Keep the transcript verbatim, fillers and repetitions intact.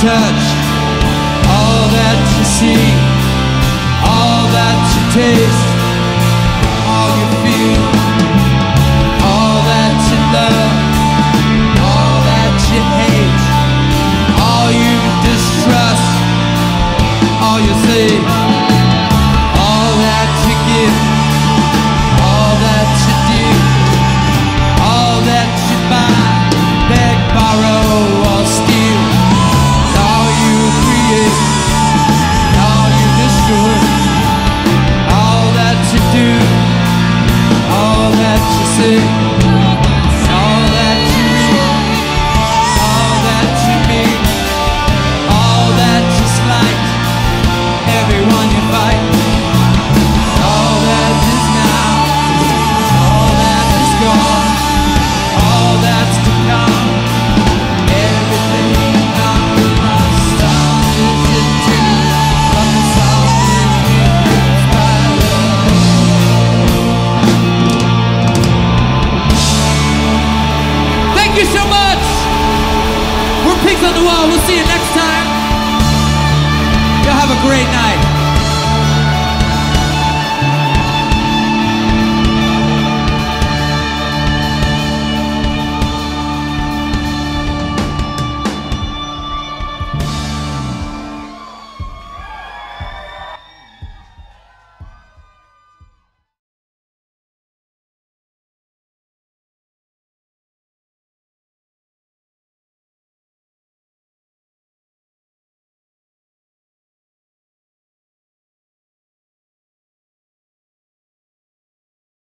touch, all that you see, all that you taste, all you feel, all that you love, all that you hate, all you distrust, all you say, all that you give, all that you do, all that you buy, beg, borrow, or steal, all you create, all you destroy, all that you do, all that you say, all that you read, all that you meet, all that you slight, everyone you fight, all that is now, all that is gone, all that's to come, everything under the sun is in tune, but the sound is infused by love. Thank you so much! We're Pigs on the Wall. We'll see you next time. Y'all have a great night.